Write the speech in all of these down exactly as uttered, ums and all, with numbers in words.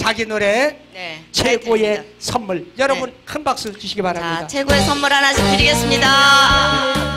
자기 노래 네, 최고의 선물. 여러분 네. 큰 박수 주시기 바랍니다. 자, 최고의 선물 하나씩 드리겠습니다.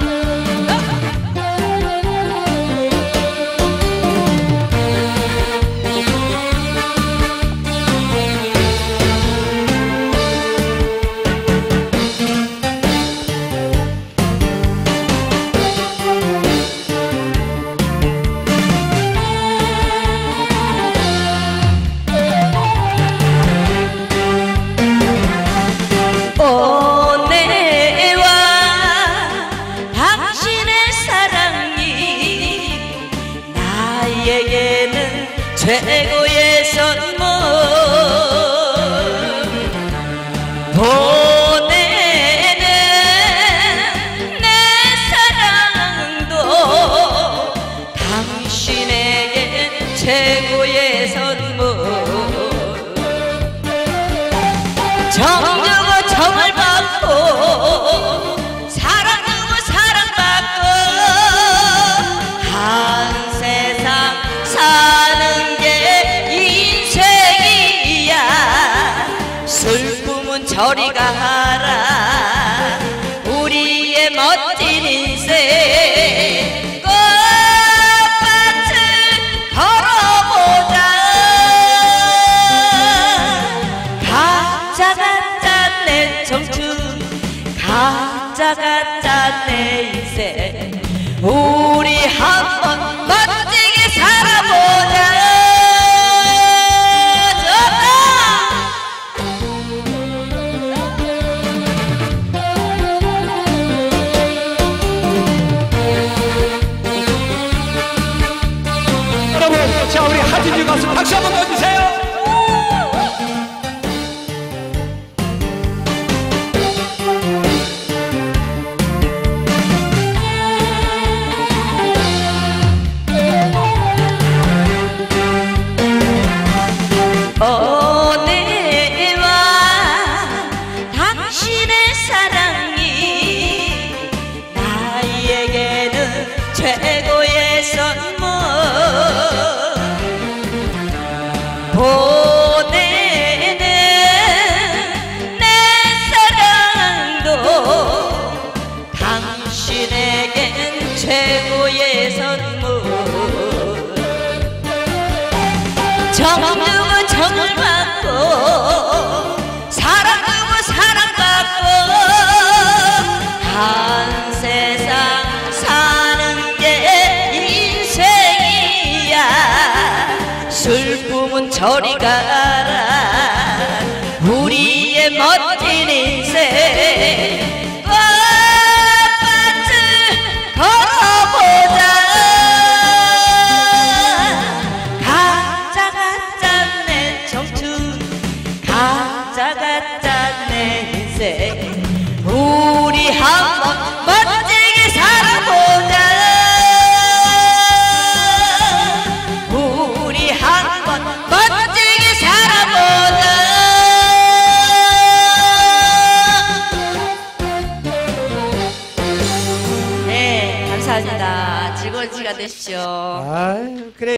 오늘와 당신의 사랑이 나에게는 최고의 선물. 보내는 내 사랑도 당신에게 최고의 선물. 정주고 정을 받고 사랑 주고 사랑받고 한 세상 사는 게 인생이야. 슬픔은 저리 가라 우리의 멋진 인생. 꽃밭을 걸어보자. 가짜가짜 내 청춘 가짜가짜 내 인생. 우리 한번 멋지게 살아보자. 여러분, 자 우리 하진주 가수 박수 한번 넣어주세요. 오늘와 당신의 사랑이 나에게는 최고의 선물. 보내는 내 사랑도 당신에겐 최고의 선물. 정주고 정을 받고 사랑 주고 사랑받고 한 세상 사는 게 인생이야. 슬픔은 저리 가라 우리의 멋진 인생. 꽃밭을 걸어보자. 가짜가짜 내 인생. 우리 한번 멋지게 살아보자. 우리 한번 멋지게 살아보자. 네, 감사합니다. 즐거운 시간 되십시오. 아유, 그래.